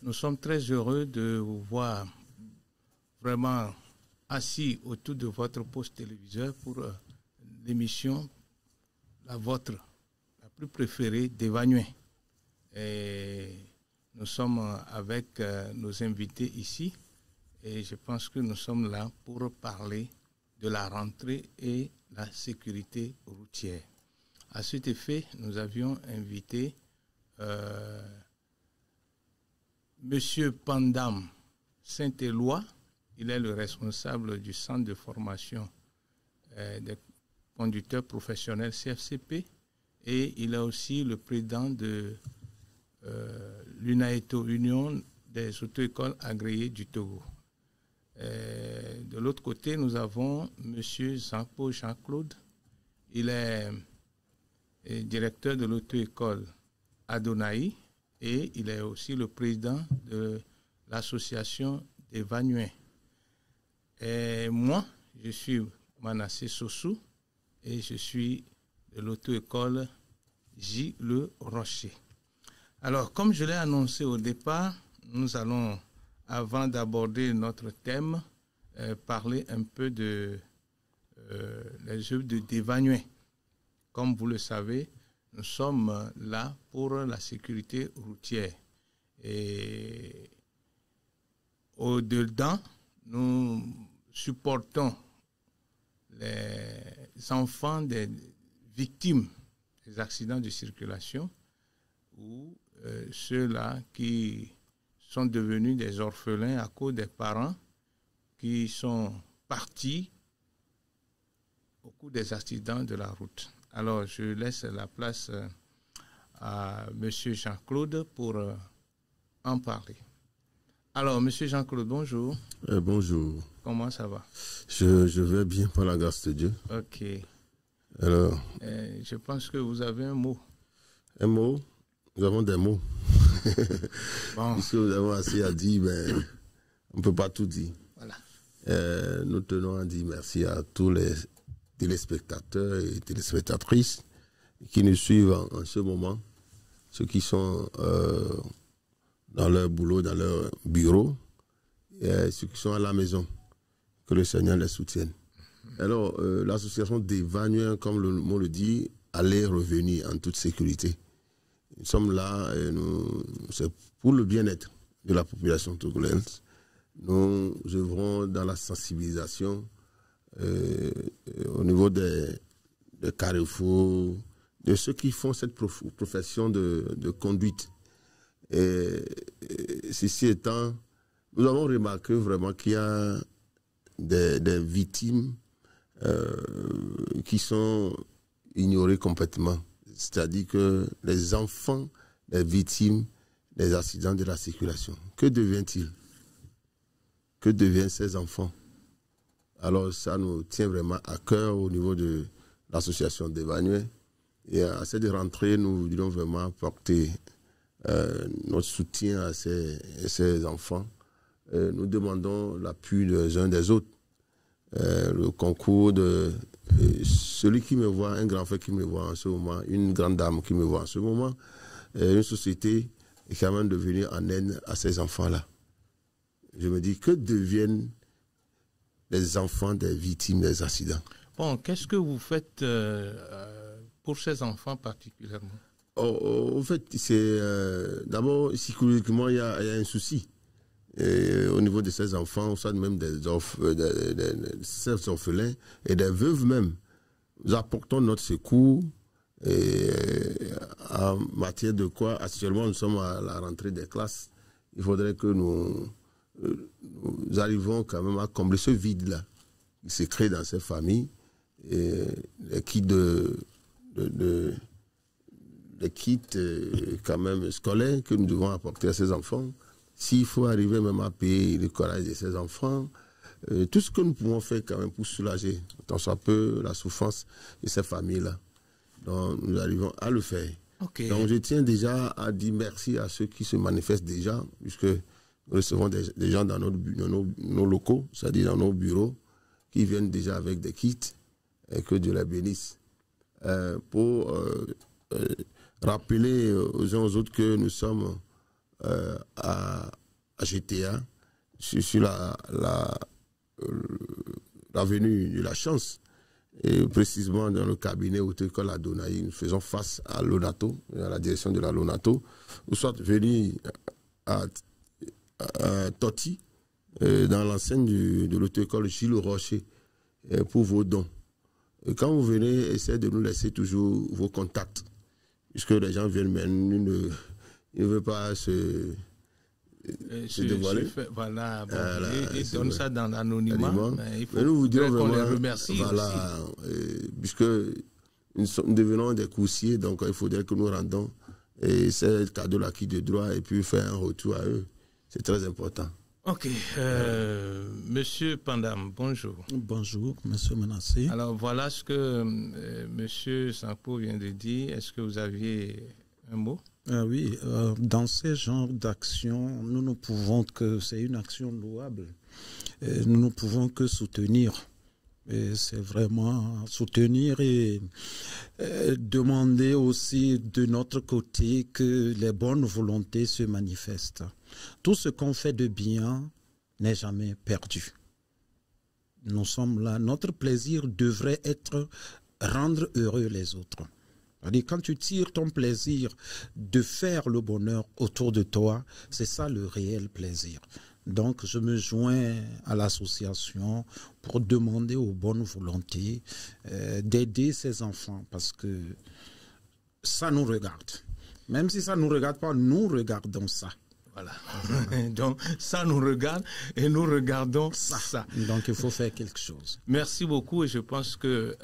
nous sommes très heureux de vous voir vraiment assis autour de votre poste téléviseur pour l'émission, la vôtre, la plus préférée d'Evanouin. Et nous sommes avec nos invités ici et je pense que nous sommes là pour parler de la rentrée et la sécurité routière. À cet effet, nous avions invité Monsieur Pandam Saint-Éloi. Il est le responsable du centre de formation des conducteurs professionnels CFCP et il est aussi le président de l'UNAETO, Union des auto-écoles agréées du Togo. De l'autre côté, nous avons Monsieur Jean-Claude. Il est directeur de l'auto-école Adonai et il est aussi le président de l'association des Vanouins. Et moi, je suis Manassé Sossou et je suis de l'auto-école J. Le Rocher. Alors, comme je l'ai annoncé au départ, nous allons, avant d'aborder notre thème, parler un peu de les œuvres de Vanouin. Comme vous le savez, nous sommes là pour la sécurité routière. Et au-dedans, nous supportons les enfants des victimes des accidents de circulation ou ceux-là qui sont devenus des orphelins à cause des parents qui sont partis au cours des accidents de la route. Alors, je laisse la place à M. Jean-Claude pour en parler. Alors, M. Jean-Claude, bonjour. Bonjour. Comment ça va? Je vais bien par la grâce de Dieu. Ok. Alors, je pense que vous avez un mot. Un mot? Nous avons des mots. Bon. Puisque nous avons assez à dire, ben, on ne peut pas tout dire. Voilà. Nous tenons à dire merci à tous les téléspectateurs et téléspectatrices qui nous suivent en ce moment, ceux qui sont dans leur boulot, dans leur bureau, et ceux qui sont à la maison, que le Seigneur les soutienne. Alors, l'association des Vanouins, comme le mot le dit, allait revenir en toute sécurité. Nous sommes là, c'est pour le bien-être de la population togolaise. Nous œuvrons dans la sensibilisation au niveau des carrefours, de ceux qui font cette profession de conduite. Et ceci étant, nous avons remarqué vraiment qu'il y a des victimes qui sont ignorées complètement. C'est-à-dire que les enfants des victimes des accidents de la circulation, que devient-il? Que deviennent ces enfants? Alors ça nous tient vraiment à cœur au niveau de l'association des Vanouins. Et à cette rentrée, nous voulons vraiment apporter notre soutien à ces enfants. Nous demandons l'appui des uns des autres. Le concours de celui qui me voit, un grand frère qui me voit en ce moment, une grande dame qui me voit en ce moment, une société est quand même de venir en aide à ces enfants-là. Je me dis, que deviennent les enfants des victimes des accidents? Bon, qu'est-ce que vous faites pour ces enfants particulièrement? En fait, c'est d'abord, psychologiquement, il y a un souci. Et au niveau de ces enfants, au sein même des orphelins et des veuves même, nous apportons notre secours et en matière de quoi actuellement nous sommes à la rentrée des classes. Il faudrait que nous arrivions quand même à combler ce vide-là qui se crée dans ces familles et les kits quand même scolaires que nous devons apporter à ces enfants. S'il faut arriver même à payer le courage de ces enfants, tout ce que nous pouvons faire quand même pour soulager tant soit peu la souffrance de ces familles-là. Donc nous arrivons à le faire. Okay. Donc je tiens déjà à dire merci à ceux qui se manifestent déjà, puisque nous recevons des gens dans nos locaux, c'est-à-dire dans nos bureaux, qui viennent déjà avec des kits, et que Dieu les bénisse. Pour rappeler aux uns aux autres que nous sommes à GTA, sur l'avenue de la Chance, et précisément dans le cabinet auto-école à Donaï, nous faisons face à l'ONATO, à la direction de la LONATO, ou soit venir à Toti, dans l'enceinte de l'auto-école Gilles Rocher, pour vos dons. Et quand vous venez, essayez de nous laisser toujours vos contacts, puisque les gens viennent, mais ils ne veulent pas se dévoiler. Voilà, bon, ils donnent ça dans l'anonymat. Il faut nous vous dirons qu'on vraiment, les remercie voilà, puisque nous devenons des coursiers, donc il faudrait que nous rendons ces cadeaux-là qui de droit et puis faire un retour à eux. C'est très important. Ok. Monsieur Pandam, bonjour. Bonjour, monsieur Menassé. Alors voilà ce que monsieur Sanko vient de dire. Est-ce que vous aviez un mot? Oui, dans ce genre d'action, nous ne pouvons que, c'est une action louable, nous ne pouvons que soutenir. C'est vraiment soutenir et demander aussi de notre côté que les bonnes volontés se manifestent. Tout ce qu'on fait de bien n'est jamais perdu. Nous sommes là. Notre plaisir devrait être rendre heureux les autres. C'est-à-dire, quand tu tires ton plaisir de faire le bonheur autour de toi, c'est ça le réel plaisir. Donc, je me joins à l'association pour demander aux bonnes volontés d'aider ces enfants parce que ça nous regarde. Même si ça ne nous regarde pas, nous regardons ça. Voilà. Donc, ça nous regarde et nous regardons ça. Donc, il faut faire quelque chose. Merci beaucoup et je pense que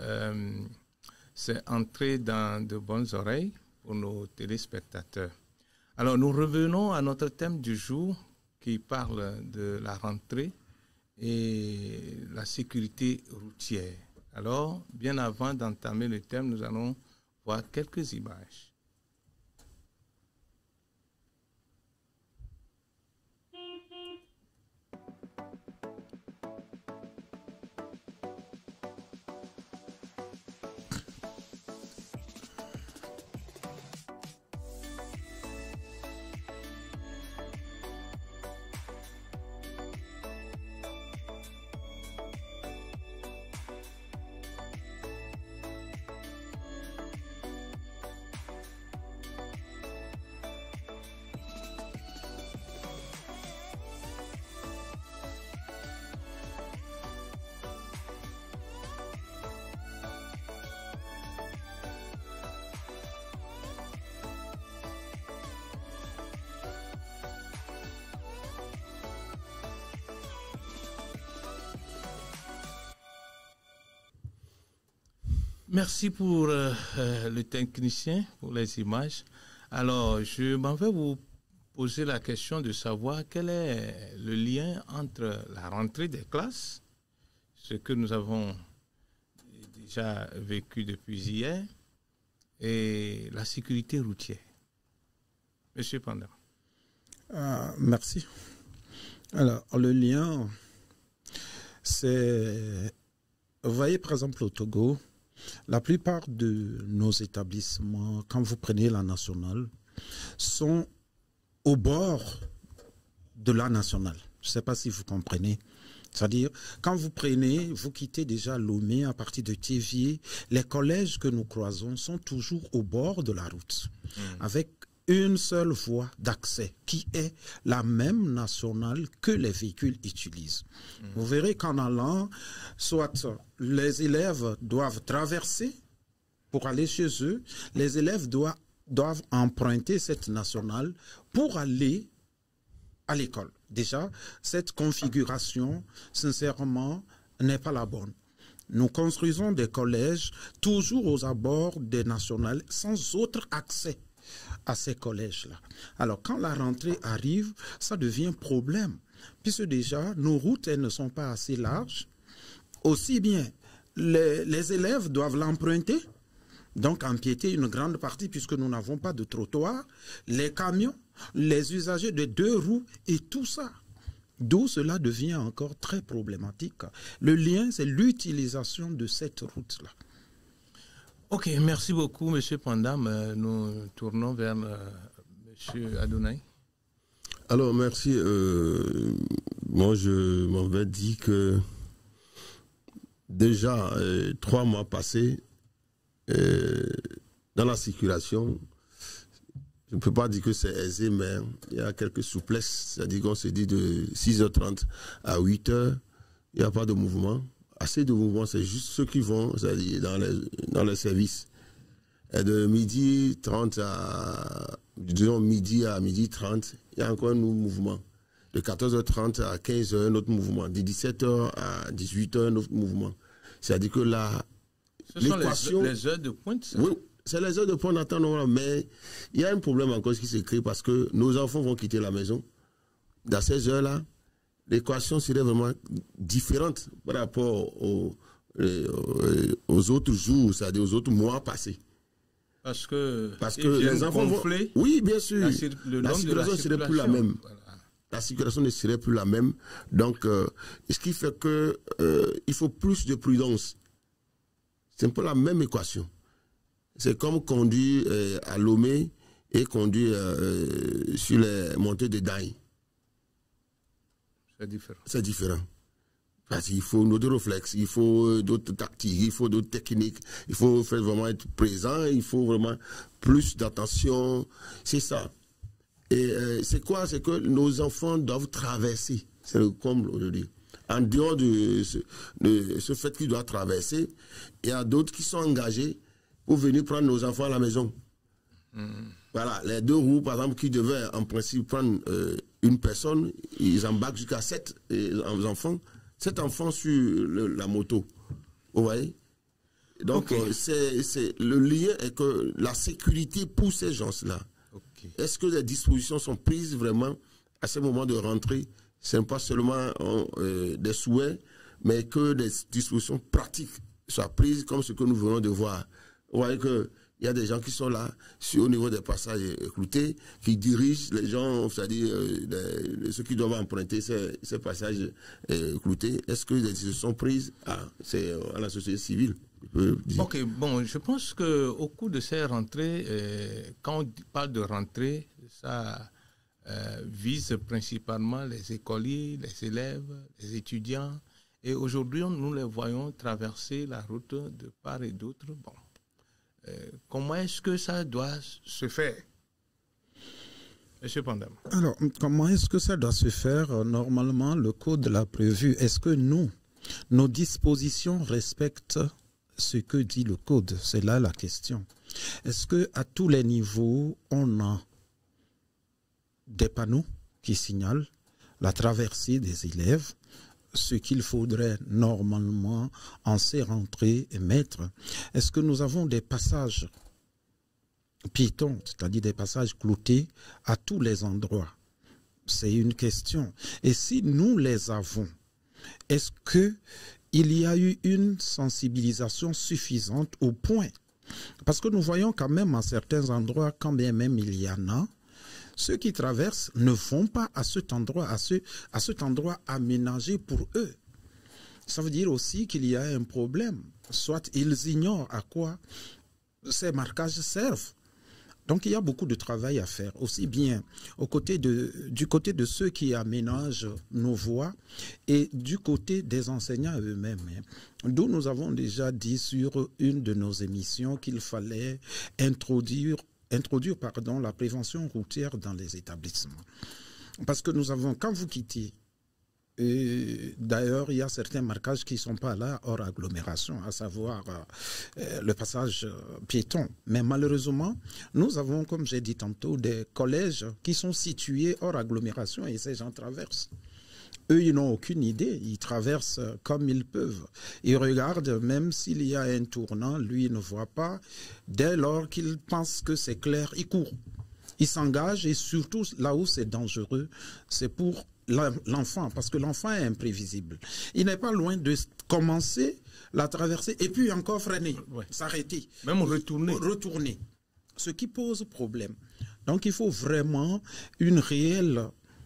c'est entré dans de bonnes oreilles pour nos téléspectateurs. Alors, nous revenons à notre thème du jour qui parle de la rentrée et la sécurité routière. Alors, bien avant d'entamer le thème, nous allons voir quelques images. Merci pour le technicien, pour les images. Alors, je m'en vais vous poser la question de savoir quel est le lien entre la rentrée des classes, ce que nous avons déjà vécu depuis hier, et la sécurité routière. Monsieur Pandam. Merci. Alors, le lien, c'est... Vous voyez, par exemple, au Togo, la plupart de nos établissements, quand vous prenez la nationale, sont au bord de la nationale. Je ne sais pas si vous comprenez. C'est-à-dire, quand vous prenez, vous quittez déjà Lomé à partir de Théviers, les collèges que nous croisons sont toujours au bord de la route, avec une seule voie d'accès qui est la même nationale que les véhicules utilisent. Vous verrez qu'en allant, soit les élèves doivent traverser pour aller chez eux, les élèves doivent emprunter cette nationale pour aller à l'école. Déjà, cette configuration, sincèrement, n'est pas la bonne. Nous construisons des collèges toujours aux abords des nationales sans autre accès à ces collèges-là. Alors, quand la rentrée arrive, ça devient problème, puisque déjà, nos routes, elles ne sont pas assez larges. Aussi bien, les élèves doivent l'emprunter, donc empiéter une grande partie, puisque nous n'avons pas de trottoir, les camions, les usagers de 2 roues et tout ça. D'où cela devient encore très problématique. Le lien, c'est l'utilisation de cette route-là. Ok, merci beaucoup, M. Pandam. Nous tournons vers M. Adonai. Alors, merci. Moi, je m'avais dit que déjà, 3 mois passés, dans la circulation, je ne peux pas dire que c'est aisé, mais il y a quelques souplesses. C'est-à-dire qu'on se dit de 6h30 à 8h, il n'y a pas de mouvement. Assez de mouvement, c'est juste ceux qui vont, c'est-à-dire dans les services. Et de midi 30 à, disons, midi à midi 30, il y a encore un nouveau mouvement. De 14h30 à 15h, un autre mouvement. De 17h à 18h, un autre mouvement. C'est-à-dire que là, l'équation... les heures de pointe, ça? Oui, c'est les heures de pointe en temps normal, mais il y a un problème encore qui se crée parce que nos enfants vont quitter la maison. Dans ces heures-là, l'équation serait vraiment différente par rapport aux autres jours, c'est-à-dire aux autres mois passés. Parce que les enfants vont... Oui, bien sûr. La circulation ne serait plus la même. Voilà. La circulation ne serait plus la même. Donc, ce qui fait que il faut plus de prudence. C'est un peu la même équation. C'est comme conduire à Lomé et conduire sur les montées de Daï. C'est différent. C'est différent. Parce qu'il faut d'autres réflexes, il faut d'autres tactiques, il faut d'autres techniques, il faut vraiment être présent, il faut vraiment plus d'attention. C'est ça. Et c'est quoi? C'est que nos enfants doivent traverser. C'est le comble aujourd'hui. En dehors de ce fait qu'ils doivent traverser, il y a d'autres qui sont engagés pour venir prendre nos enfants à la maison. Voilà, les 2 roues, par exemple, qui devaient en principe prendre une personne, ils embarquent jusqu'à 7 enfants. 7 enfants sur la moto. Vous voyez? Donc, c'est le lien est que la sécurité pour ces gens-là. Okay. Est-ce que les dispositions sont prises vraiment à ce moment de rentrée? Ce n'est pas seulement des souhaits, mais que des dispositions pratiques soient prises comme ce que nous venons de voir. Vous voyez que il y a des gens qui sont là, au niveau des passages écoutés, qui dirigent les gens, c'est-à-dire ceux qui doivent emprunter ces passages écoutés. Est-ce que les décisions sont prises? C'est à la société civile. Ok, bon, je pense qu'au cours de ces rentrées, quand on parle de rentrée, ça vise principalement les écoliers, les élèves, les étudiants. Et aujourd'hui, nous les voyons traverser la route de part et d'autre. Bon. Comment est-ce que ça doit se faire, Monsieur Pandam? Alors, comment est-ce que ça doit se faire? Normalement, le Code l'a prévu. Est-ce que nos dispositions respectent ce que dit le Code? C'est là la question. Est-ce qu'à tous les niveaux, on a des panneaux qui signalent la traversée des élèves, ce qu'il faudrait normalement en ces rentrées mettre? Est-ce que nous avons des passages piétons, c'est-à-dire des passages cloutés à tous les endroits? C'est une question. Et si nous les avons, est-ce qu'il y a eu une sensibilisation suffisante au point? Parce que nous voyons quand même à certains endroits, quand bien même il y en a, ceux qui traversent ne vont pas à cet endroit, à cet endroit aménagé pour eux. Ça veut dire aussi qu'il y a un problème. Soit ils ignorent à quoi ces marquages servent. Donc il y a beaucoup de travail à faire, aussi bien du côté de ceux qui aménagent nos voies et du côté des enseignants eux-mêmes. D'où nous avons déjà dit sur une de nos émissions qu'il fallait introduire la prévention routière dans les établissements. Parce que nous avons, quand vous quittez, d'ailleurs, il y a certains marquages qui ne sont pas là hors agglomération, à savoir le passage piéton. Mais malheureusement, nous avons, comme j'ai dit tantôt, des collèges qui sont situés hors agglomération et ces gens traversent. Eux, ils n'ont aucune idée, ils traversent comme ils peuvent. Ils regardent, même s'il y a un tournant, lui, il ne voit pas. Dès lors qu'il pense que c'est clair, il court. Il s'engage et surtout, là où c'est dangereux, c'est pour l'enfant, parce que l'enfant est imprévisible. Il n'est pas loin de commencer la traversée et puis encore freiner, s'arrêter. Même retourner. Retourner. Ce qui pose problème. Donc, il faut vraiment une réelle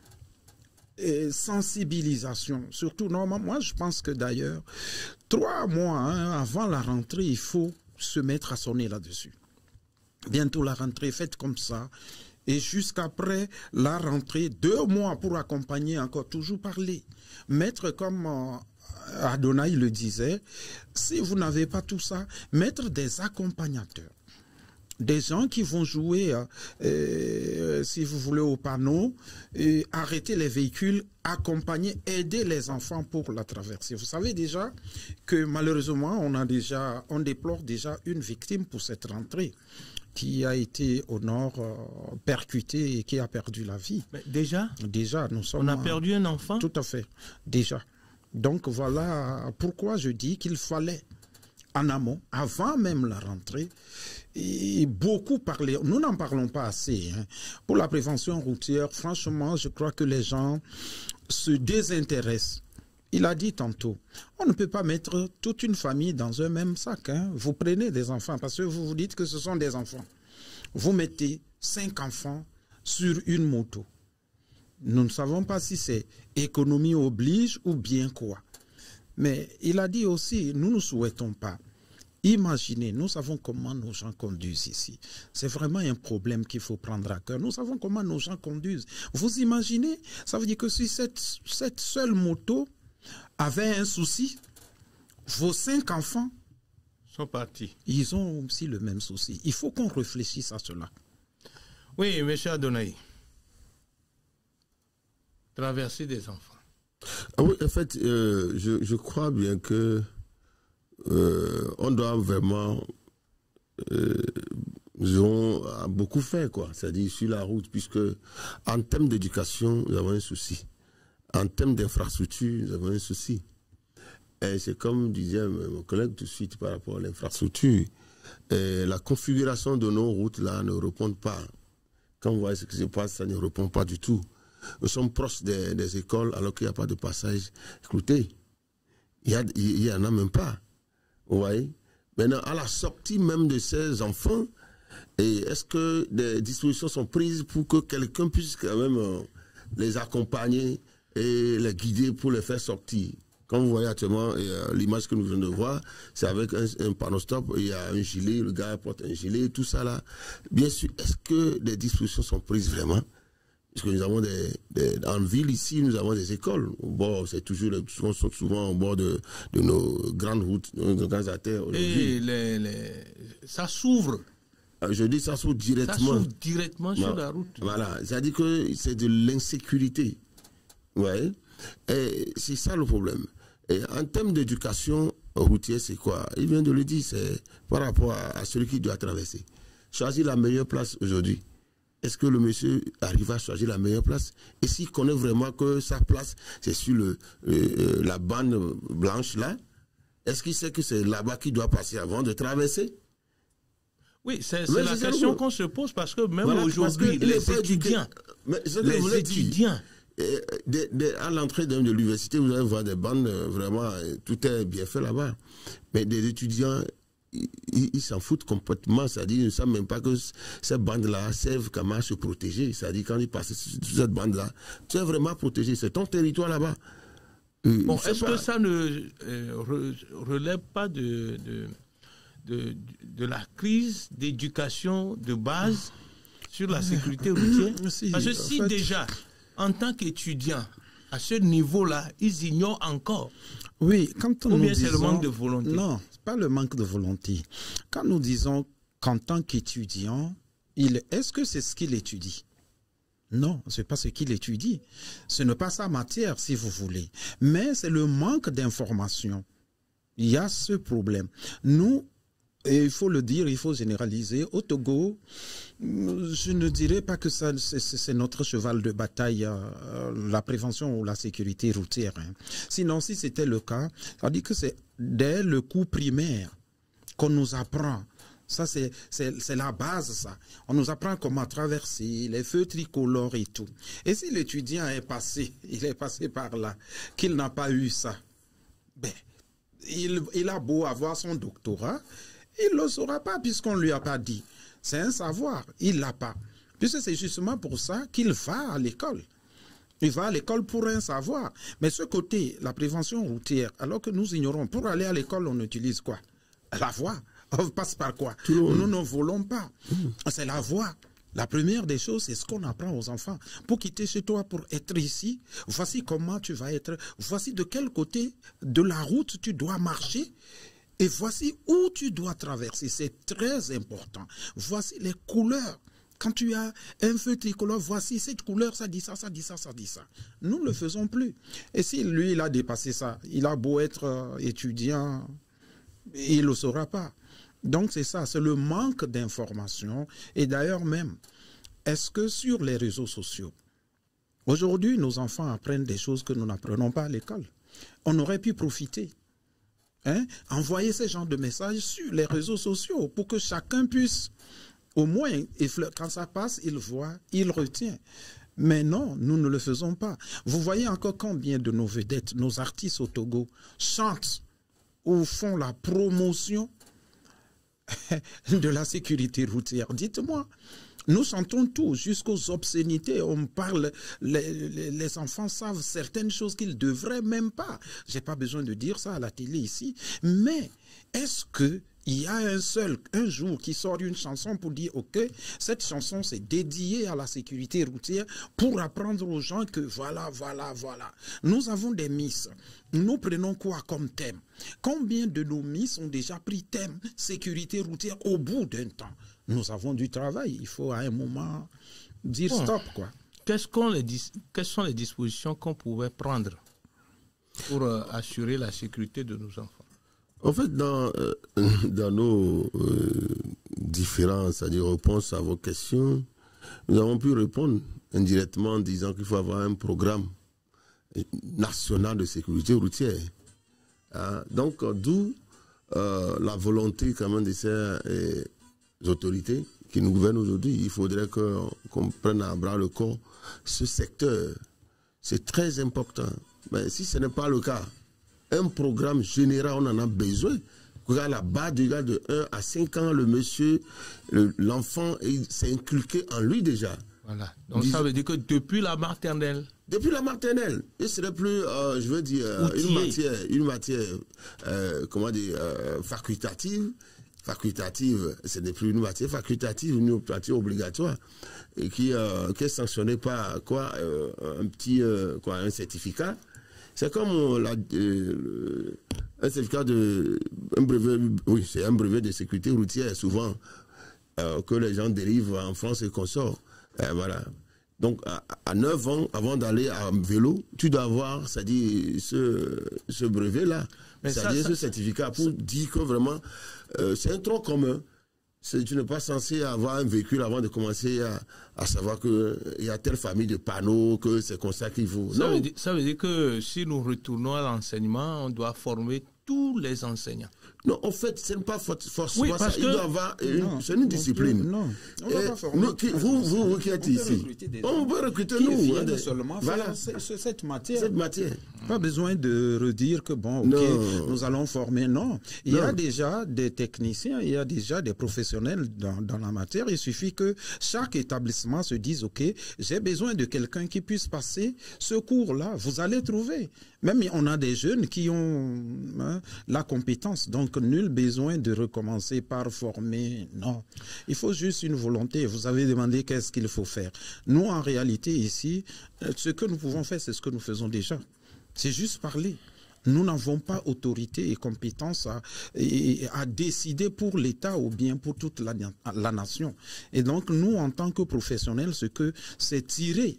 sensibilisation. Surtout, normalement, moi, je pense que d'ailleurs, 3 mois avant la rentrée, il faut se mettre à sonner là-dessus. Bientôt la rentrée, faite comme ça. Et jusqu'après la rentrée, 2 mois pour accompagner encore, toujours parler. Mettre comme Adonai le disait, si vous n'avez pas tout ça, mettre des accompagnateurs. Des gens qui vont jouer, si vous voulez, au panneau, arrêter les véhicules, accompagner, aider les enfants pour la traversée. Vous savez déjà que malheureusement, on déplore déjà une victime pour cette rentrée qui a été au nord percutée et qui a perdu la vie. Mais déjà, nous sommes... On a perdu un enfant? Tout à fait, déjà. Donc voilà pourquoi je dis qu'il fallait, en amont, avant même la rentrée, et beaucoup parler. Nous n'en parlons pas assez. Pour la prévention routière, franchement, je crois que les gens se désintéressent. Il a dit tantôt, on ne peut pas mettre toute une famille dans un même sac. Vous prenez des enfants parce que vous vous dites que ce sont des enfants. Vous mettez 5 enfants sur une moto. Nous ne savons pas si c'est économie oblige ou bien quoi. Mais il a dit aussi, nous ne souhaitons pas. Imaginez, nous savons comment nos gens conduisent ici. C'est vraiment un problème qu'il faut prendre à cœur. Nous savons comment nos gens conduisent. Vous imaginez, ça veut dire que si cette seule moto avait un souci, vos 5 enfants sont partis. Ils ont aussi le même souci. Il faut qu'on réfléchisse à cela. Oui, M. Adonai. Traverser des enfants. Ah oui, en fait, je crois bien que on doit vraiment beaucoup faire, quoi. C'est-à-dire sur la route, puisque en termes d'éducation, nous avons un souci. En termes d'infrastructure, nous avons un souci. Et c'est comme disait mon collègue tout de suite par rapport à l'infrastructure. La configuration de nos routes là ne répond pas. Quand vous voyez ce qui se passe, ça ne répond pas du tout. Nous sommes proches des écoles alors qu'il n'y a pas de passage. Écoutez, il n'y en a même pas. Vous voyez? Maintenant, à la sortie même de ces enfants, est-ce que des dispositions sont prises pour que quelqu'un puisse quand même les accompagner et les guider pour les faire sortir? Comme vous voyez actuellement, l'image que nous venons de voir, c'est avec un panneau stop, il y a un gilet, le gars porte un gilet, tout ça là. Bien sûr, est-ce que des dispositions sont prises vraiment? Parce que nous avons en ville ici, nous avons des écoles. Bon, c'est toujours, souvent au bord de nos grandes routes, nos grandes artères. Et ça s'ouvre. Je dis ça s'ouvre directement. Ça s'ouvre directement sur la route. Voilà, c'est-à-dire que c'est de l'insécurité. Ouais. Et c'est ça le problème. Et en termes d'éducation routière, c'est quoi? Il vient de le dire, c'est par rapport à celui qui doit traverser. Choisir la meilleure place aujourd'hui. Est-ce que le monsieur arrive à choisir la meilleure place? Et s'il connaît vraiment que sa place, c'est sur la bande blanche là, est-ce qu'il sait que c'est là-bas qu'il doit passer avant de traverser? Oui, c'est la question qu'on se pose parce que même voilà, aujourd'hui, les étudiants, à l'entrée de l'université, vous allez voir des bandes, vraiment, tout est bien fait là-bas. Mais des étudiants, ils s'en foutent complètement, c'est-à-dire ils ne savent même pas que ces bandes-là servent comment se protéger. C'est-à-dire quand ils passent sur cette bande-là, tu es vraiment protégé, c'est ton territoire là-bas. Bon, est-ce que ça ne relève pas de la crise d'éducation de base sur la sécurité routière? Parce que si déjà, en tant qu'étudiant, à ce niveau-là, ils ignorent encore. Oui, quand ou bien c'est le manque de volonté? Non, pas le manque de volonté. Quand nous disons qu'en tant qu'étudiant, est-ce que c'est ce qu'il étudie? Non, ce n'est pas ce qu'il étudie. Ce n'est pas sa matière, si vous voulez. Mais c'est le manque d'information. Il y a ce problème. Nous, et il faut le dire, il faut généraliser. Au Togo, je ne dirais pas que c'est notre cheval de bataille, la prévention ou la sécurité routière. Sinon, si c'était le cas, ça dit que c'est dès le cours primaire qu'on nous apprend. Ça, c'est la base, ça. On nous apprend comment traverser, les feux tricolores et tout. Et si l'étudiant est passé, il est passé par là, qu'il n'a pas eu ça, ben, il a beau avoir son doctorat, il ne le saura pas puisqu'on ne lui a pas dit. C'est un savoir, il ne l'a pas. Puisque c'est justement pour ça qu'il va à l'école. Il va à l'école pour un savoir. Mais ce côté, la prévention routière, alors que nous ignorons, pour aller à l'école, on utilise quoi? La voie. On passe par quoi? Nous ne volons pas. C'est la voie. La première des choses, c'est ce qu'on apprend aux enfants. Pour quitter chez toi, pour être ici, voici comment tu vas être, voici de quel côté de la route tu dois marcher, et voici où tu dois traverser. C'est très important. Voici les couleurs. Quand tu as un feu tricolore, voici cette couleur, ça dit ça, ça dit ça, ça dit ça. Nous ne le faisons plus. Et si lui, il a dépassé ça, il a beau être étudiant, il ne le saura pas. Donc c'est ça, c'est le manque d'information. Et d'ailleurs même, est-ce que sur les réseaux sociaux, aujourd'hui nos enfants apprennent des choses que nous n'apprenons pas à l'école? On aurait pu profiter. Envoyer ce genre de messages sur les réseaux sociaux pour que chacun puisse, au moins, quand ça passe, il voit, il retient. Mais non, nous ne le faisons pas. Vous voyez encore combien de nos vedettes, nos artistes au Togo, chantent ou font la promotion de la sécurité routière. Dites-moi, nous chantons tout, jusqu'aux obscénités. On parle, les enfants savent certaines choses qu'ils ne devraient même pas. Je n'ai pas besoin de dire ça à la télé ici. Mais est-ce qu'il y a un jour qui sort une chanson pour dire, OK, cette chanson c'est dédiée à la sécurité routière pour apprendre aux gens que voilà, voilà, voilà. Nous avons des Miss. Nous prenons quoi comme thème? Combien de nos Miss ont déjà pris thème sécurité routière au bout d'un temps? Nous avons du travail. Il faut à un moment dire stop, quoi. Quelles sont les dispositions qu'on pouvait prendre pour assurer la sécurité de nos enfants? En fait, dans nos différents, c'est-à-dire réponses à vos questions, nous avons pu répondre indirectement en disant qu'il faut avoir un programme national de sécurité routière. Donc, d'où la volonté quand même de ces autorités qui nous gouvernent aujourd'hui. Il faudrait qu'on prenne à bras le corps ce secteur. C'est très important. Mais si ce n'est pas le cas, un programme général, on en a besoin. Regarde là-bas, de 1 à 5 ans, le monsieur, l'enfant, s'est inculqué en lui déjà. Voilà. Donc ça veut dire que depuis la maternelle. Depuis la maternelle, il serait plus, je veux dire, une matière comment dire, facultative. Facultative, ce n'est plus une matière facultative, une matière obligatoire, et qui est sanctionnée par quoi, un certificat. C'est comme un certificat un brevet, oui, c'est un brevet de sécurité routière, souvent, que les gens dérivent en France et consorts. Voilà. Donc, à 9 ans, avant d'aller à vélo, tu dois avoir, c'est-à-dire, ce brevet-là, c'est-à-dire ce certificat pour dire que vraiment, c'est un tronc commun. Tu n'es pas censé avoir un véhicule avant de commencer à savoir qu'il y a telle famille de panneaux, que c'est comme ça qu'il faut. Ça veut dire que si nous retournons à l'enseignement, on doit former tous les enseignants. Non, en fait, ce n'est pas forcément ça. Il doit avoir c'est une discipline. Non, on ne va pas former. Vous qui êtes ici, on peut recruter nous. Viennent seulement voilà. Cette matière. Pas besoin de redire que bon, ok, nous allons former. Non, il y a déjà des techniciens, il y a déjà des professionnels dans la matière. Il suffit que chaque établissement se dise, ok, j'ai besoin de quelqu'un qui puisse passer ce cours-là. Vous allez trouver. Même on a des jeunes qui ont la compétence. Donc, nul besoin de recommencer par former. Non. Il faut juste une volonté. Vous avez demandé qu'est-ce qu'il faut faire. Nous, en réalité, ici, ce que nous pouvons faire, c'est ce que nous faisons déjà. C'est juste parler. Nous n'avons pas autorité et compétence à décider pour l'État ou bien pour toute la nation. Et donc, nous, en tant que professionnels, c'est tirer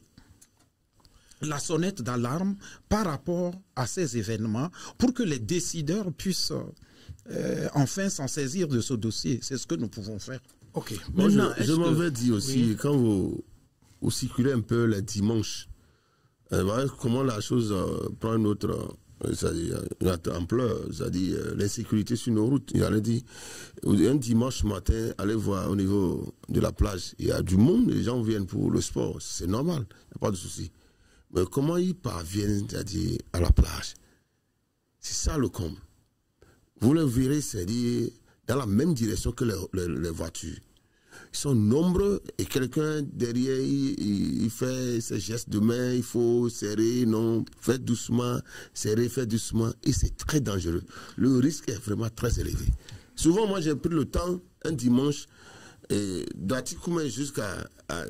la sonnette d'alarme par rapport à ces événements pour que les décideurs puissent enfin s'en saisir de ce dossier. C'est ce que nous pouvons faire. Ok. Moi, je m'en vais dire aussi, oui, quand vous circulez un peu les dimanches, voilà comment la chose prend une autre ampleur, c'est-à-dire l'insécurité sur nos routes. Il a dit, un dimanche matin, allez voir au niveau de la plage, il y a du monde, les gens viennent pour le sport, c'est normal, il n'y a pas de souci. Mais comment ils parviennent, c'est-à-dire à la plage? C'est ça le comble. Vous le verrez, c'est-à-dire dans la même direction que les voitures. Ils sont nombreux et quelqu'un derrière, il fait ses gestes de main, il faut serrer, non, faites doucement, serrer, faites doucement. Et c'est très dangereux. Le risque est vraiment très élevé. Souvent, moi, j'ai pris le temps, un dimanche, d'Atikoumé jusqu'à à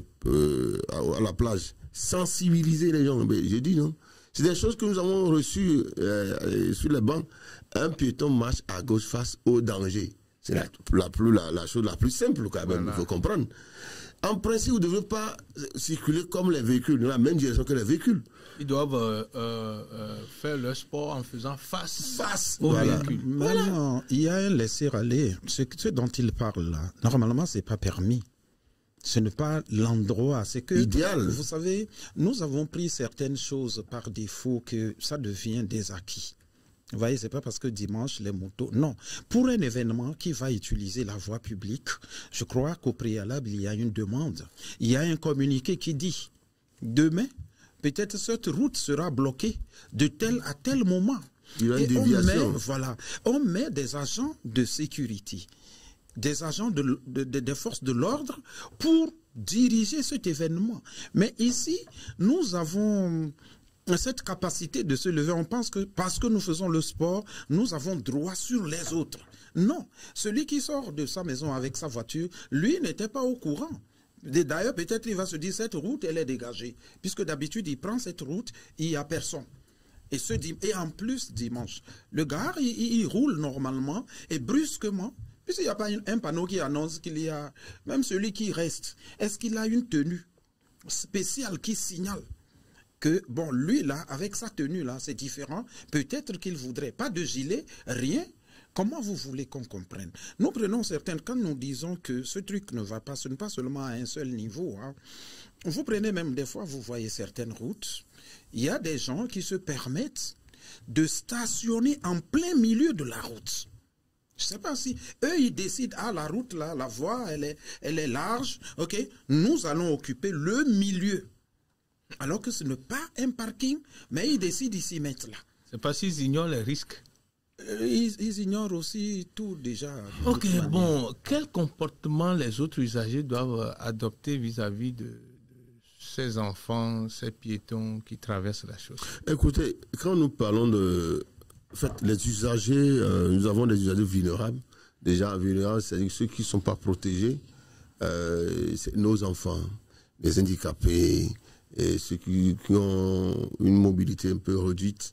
la plage, sensibiliser les gens. Mais j'ai dit non. C'est des choses que nous avons reçues sur les bancs. Un piéton marche à gauche face au danger. C'est la chose la plus simple quand même, il faut comprendre. En principe, vous ne devez pas circuler comme les véhicules, dans la même direction que les véhicules. Ils doivent faire leur sport en faisant face aux véhicules. Maintenant, il y a un laisser-aller. Ce dont il parle là, normalement, ce n'est pas permis. Ce n'est pas l'endroit. C'est que, idéal. Vous savez, nous avons pris certaines choses par défaut que ça devient des acquis. Vous voyez, c'est pas parce que dimanche, les motos... Non. Pour un événement qui va utiliser la voie publique, je crois qu'au préalable, il y a une demande. Il y a un communiqué qui dit, demain, peut-être cette route sera bloquée de tel à tel moment. Il y a une déviation. On met des agents de sécurité, des agents des forces de l'ordre pour diriger cet événement. Mais ici, nous avons cette capacité de se lever. On pense que parce que nous faisons le sport, nous avons droit sur les autres. Non, celui qui sort de sa maison avec sa voiture, lui n'était pas au courant. D'ailleurs, peut-être il va se dire, cette route, elle est dégagée. Puisque d'habitude, il prend cette route, il n'y a personne. Et en plus, dimanche, le gars, il roule normalement et brusquement, puisqu'il n'y a pas un panneau qui annonce qu'il y a, même celui qui reste, est-ce qu'il a une tenue spéciale qui signale que, bon, lui là, avec sa tenue là, c'est différent, peut-être qu'il voudrait pas de gilet, rien. Comment vous voulez qu'on comprenne? Nous prenons certaines, quand nous disons que ce truc ne va pas, ce n'est pas seulement à un seul niveau. Hein. Vous prenez même des fois, vous voyez certaines routes, il y a des gens qui se permettent de stationner en plein milieu de la route. Je ne sais pas si eux, ils décident, ah, la route là, la voie, elle est large, ok, nous allons occuper le milieu. Alors que ce n'est pas un parking, mais ils décident d'y mettre là. C'est parce qu'ils ignorent les risques. Ils ignorent aussi tout déjà. Ok, bon, quel comportement les autres usagers doivent adopter vis-à-vis de ces enfants, ces piétons qui traversent la chose? Écoutez, quand nous parlons de... En fait, les usagers, nous avons des usagers vulnérables. Déjà, vulnérables, c'est-à-dire ceux qui ne sont pas protégés. C'est nos enfants, les handicapés, et ceux qui ont une mobilité un peu réduite.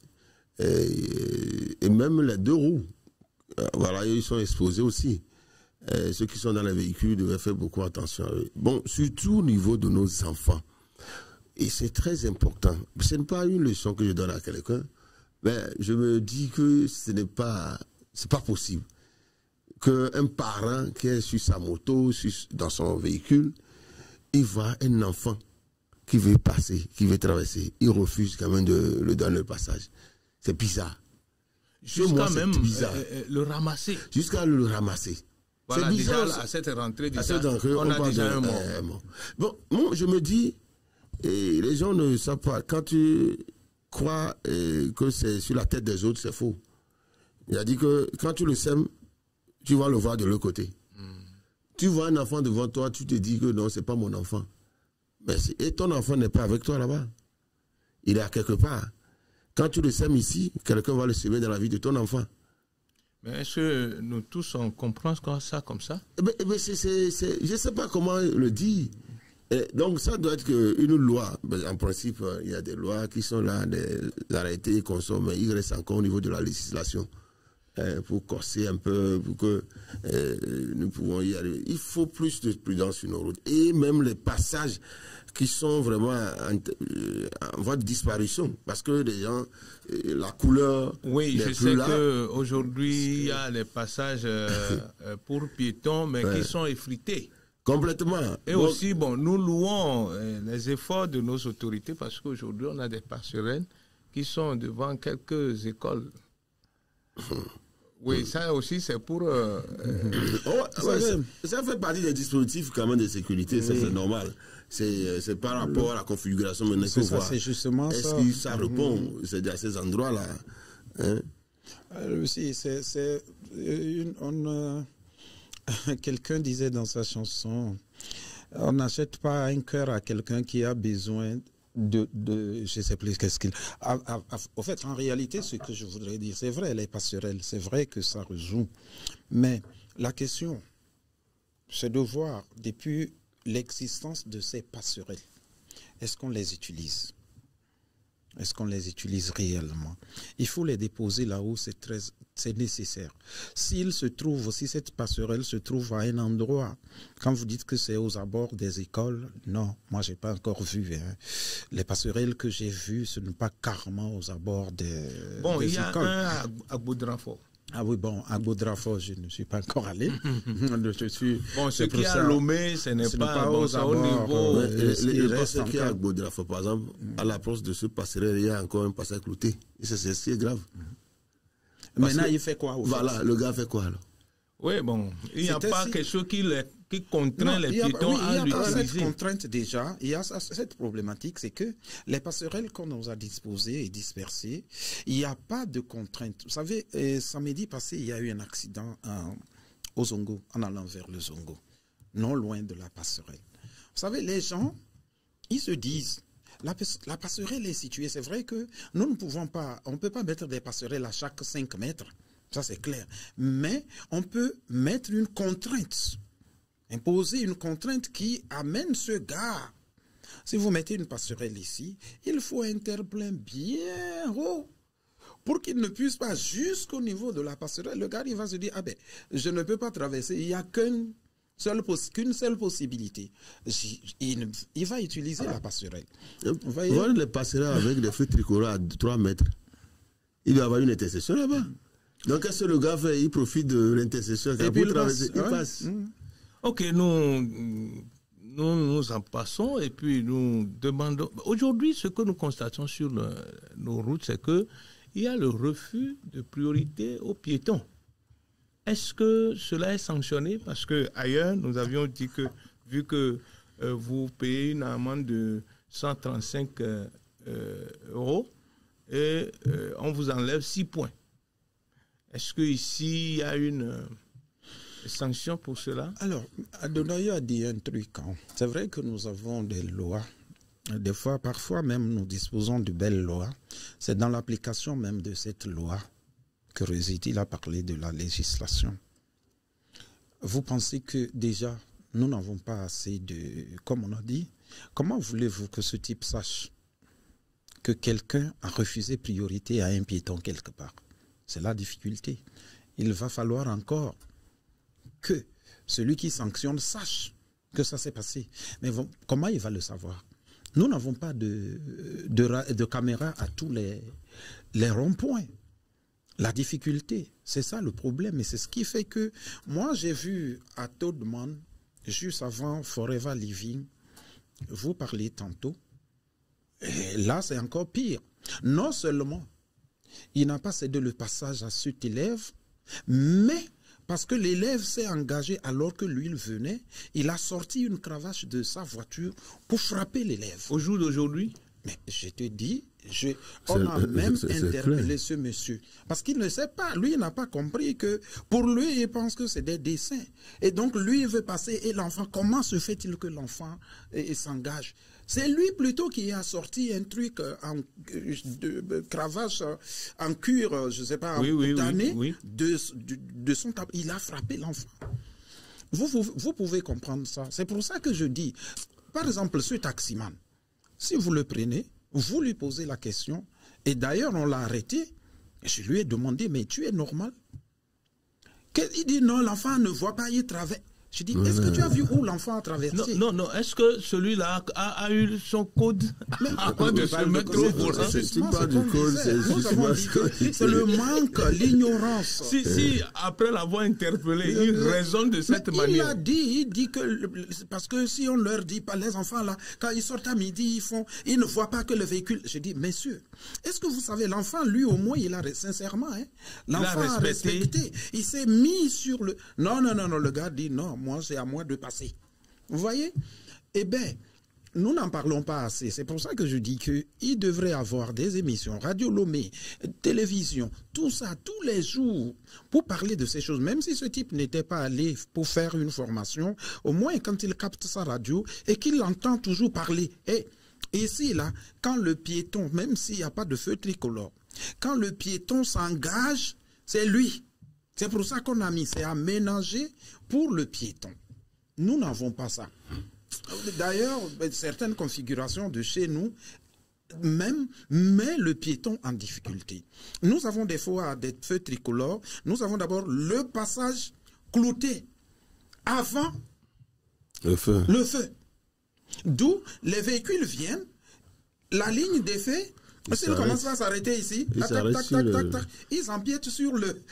Et même les deux roues, voilà, ils sont exposés aussi. Ceux qui sont dans les véhicules devraient faire beaucoup attention à eux. Bon, surtout au niveau de nos enfants. Et c'est très important. Ce n'est pas une leçon que je donne à quelqu'un, mais je me dis que c'est pas possible qu'un parent qui est sur sa moto, dans son véhicule, il voit un enfant qui veut passer, qui veut traverser, il refuse quand même de le donner le passage. C'est bizarre. Jusqu'à même le ramasser. Jusqu'à le ramasser. Voilà, c'est bizarre. Déjà, à cette rentrée, on a déjà un mort. Bon, moi, je me dis, et les gens ne savent pas, quand tu crois que c'est sur la tête des autres, c'est faux. Il a dit que quand tu le sèmes, tu vas le voir de l'autre côté. Tu vois un enfant devant toi, tu te dis que non, c'est pas mon enfant. Mais et ton enfant n'est pas avec toi là-bas. Il est à quelque part. Quand tu le sèmes ici, quelqu'un va le semer dans la vie de ton enfant. Mais est-ce que nous tous, on comprend ça comme ça? Je ne sais pas comment le dire. Donc ça doit être une loi. En principe, il y a des lois qui sont là, des arrêtés qu'on sort, mais il reste encore au niveau de la législation. Pour corser un peu, pour que nous pouvons y arriver. Il faut plus de prudence sur nos routes. Et même les passages qui sont vraiment en voie de disparition. Parce que les gens, la couleur. Oui, je sais qu'aujourd'hui, il y a les passages pour piétons, mais qui sont effrités. Complètement. Et donc, aussi, bon, nous louons les efforts de nos autorités parce qu'aujourd'hui, on a des passerelles qui sont devant quelques écoles. Oui, ça aussi, c'est pour... ça fait partie des dispositifs quand même de sécurité, oui. C'est normal. C'est par rapport à la configuration maintenant qu'il faut voir. C'est justement ça. Est-ce que ça répond à ces endroits-là, hein? Oui, quelqu'un disait dans sa chanson, on n'achète pas un cœur à quelqu'un qui a besoin je ne sais plus qu'est-ce qu'il... Au fait, en réalité, ce que je voudrais dire, c'est vrai, les passerelles, c'est vrai que ça rejoue. Mais la question, c'est de voir depuis l'existence de ces passerelles, est-ce qu'on les utilise? Est-ce qu'on les utilise réellement? Il faut les déposer là où c'est nécessaire. Si cette passerelle se trouve à un endroit, quand vous dites que c'est aux abords des écoles, non, moi j'ai pas encore vu. Hein. Les passerelles que j'ai vues, ce n'est pas carrément aux abords des Bon, des il y a écoles. un à Goudrafort. Ah oui, bon, à Goudrafort, je ne suis pas encore allé. Bon, ce qui est à Lomé, ce n'est pas aux au abords. niveau. Les passerelles qui est à Goudrafort, par exemple, à l'approche de ce passerelle, il y a encore un passage clouté. Et c'est ce qui est grave. Maintenant, il fait quoi? Voilà, le gars fait quoi alors? Oui, bon, il n'y a pas quelque chose qui contraint Non, les piétons à il y a cette l'utiliser. contrainte déjà, il y a cette problématique, c'est que les passerelles qu'on nous a disposées et dispersées, il n'y a pas de contrainte. Vous savez, samedi passé, il y a eu un accident au Zongo, en allant vers le Zongo, non loin de la passerelle. Vous savez, les gens, ils se disent, la passerelle est située, c'est vrai que nous ne pouvons pas, on ne peut pas mettre des passerelles à chaque 5 mètres, ça c'est clair, mais on peut mettre une contrainte. Imposer une contrainte qui amène ce gars. Si vous mettez une passerelle ici, il faut un terre-plein bien haut pour qu'il ne puisse pas jusqu'au niveau de la passerelle. Le gars, il va se dire, ah ben, je ne peux pas traverser, il n'y a qu'une seule possibilité. Il va utiliser la passerelle. Vous voyez les passerelles avec des feux tricolores à 3 mètres. Il doit y avoir une intersection là-bas. Donc, qu'est-ce que le gars fait? Il profite de l'intersection. Et puis il passe. Ok, nous en passons et puis nous demandons. Aujourd'hui, ce que nous constatons sur nos routes, c'est qu'il y a le refus de priorité aux piétons. Est-ce que cela est sanctionné? Parce qu'ailleurs, nous avions dit que, vu que vous payez une amende de 135 euros, et on vous enlève 6 points. Est-ce qu'ici, il y a une sanction pour cela? Alors, Adonaï a dit un truc. Hein. C'est vrai que nous avons des lois. Des fois, parfois même, nous disposons de belles lois. C'est dans l'application même de cette loi que réside. Il a parlé de la législation. Vous pensez que déjà, nous n'avons pas assez de... Comme on a dit, comment voulez-vous que ce type sache que quelqu'un a refusé priorité à un piéton quelque part? C'est la difficulté. Il va falloir encore que celui qui sanctionne sache que ça s'est passé. Mais comment il va le savoir? Nous n'avons pas de caméra à tous les ronds-points. La difficulté, c'est ça le problème. Et c'est ce qui fait que moi, j'ai vu à Toadman, juste avant Forever Living, vous parliez tantôt. Et là, c'est encore pire. Non seulement il n'a pas cédé le passage à cet élève, mais parce que l'élève s'est engagé alors que lui, il venait, il a sorti une cravache de sa voiture pour frapper l'élève. Au jour d'aujourd'hui? Mais je te dis, on a même interpellé ce monsieur. Parce qu'il ne sait pas, lui, il n'a pas compris que, pour lui, il pense que c'est des dessins. Et donc, lui, il veut passer, et l'enfant, comment se fait-il que l'enfant s'engage? C'est lui plutôt qui a sorti un truc de cravache en cuir, je ne sais pas, oui. de son tableau. Il a frappé l'enfant. Vous pouvez comprendre ça. C'est pour ça que je dis, par exemple, ce taximan, si vous le prenez, vous lui posez la question, et d'ailleurs on l'a arrêté, et je lui ai demandé, mais tu es normal? Il dit non, l'enfant ne voit pas, il traverse. Je dis, est-ce que tu as vu où l'enfant a traversé? Non, est-ce que celui-là a eu son code avant de se mettre au volant? C'est le manque, l'ignorance. Si, après l'avoir interpellé, il raisonne de cette manière. Il dit que, parce que si on leur dit pas, les enfants là, quand ils sortent à midi, ils ne voient pas que le véhicule. Je dis, messieurs, est-ce que vous savez, l'enfant, lui, au moins, il a, sincèrement, hein, l'enfant a respecté. Il s'est mis sur le... Non, le gars dit non. Moi, c'est à moi de passer. Vous voyez? Eh bien, nous n'en parlons pas assez. C'est pour ça que je dis qu'il devrait avoir des émissions, Radio Lomé, télévision, tout ça, tous les jours, pour parler de ces choses. Même si ce type n'était pas allé pour faire une formation, au moins quand il capte sa radio et qu'il entend toujours parler. Et ici, là, quand le piéton, même s'il n'y a pas de feu tricolore, quand le piéton s'engage, c'est lui. C'est pour ça qu'on a mis, c'est aménagé pour le piéton. nous n'avons pas ça. D'ailleurs, certaines configurations de chez nous même met le piéton en difficulté. Nous avons des fois des feux tricolores. Nous avons d'abord le passage clouté avant le feu. D'où les véhicules viennent, la ligne des faits, s'ils commencent à s'arrêter ici, ils empiètent sur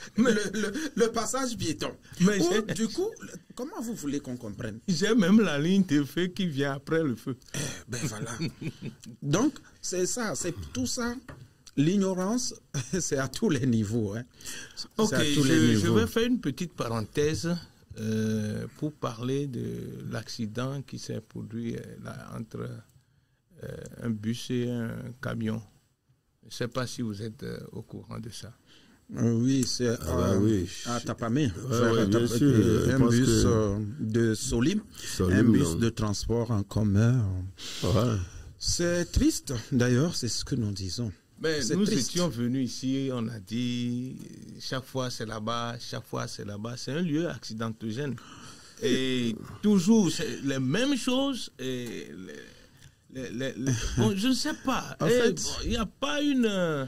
le passage piéton. Du coup, comment vous voulez qu'on comprenne? J'ai même la ligne de feu qui vient après le feu. Ben voilà. Donc, c'est ça, c'est tout ça. L'ignorance, c'est à tous les niveaux. Hein. Ok, je vais faire une petite parenthèse pour parler de l'accident qui s'est produit là, entre un bus et un camion. Je ne sais pas si vous êtes au courant de ça. Oui, c'est à Tapamé. Bien sûr, un bus de Solim, un bus de transport en commun. Ouais. C'est triste, d'ailleurs, c'est ce que nous disons. Mais nous étions venus ici, on a dit, chaque fois c'est là-bas, chaque fois c'est là-bas. C'est un lieu accidentogène. Et toujours, c'est les mêmes choses. Et bon, je ne sais pas. En fait, il n'y a pas une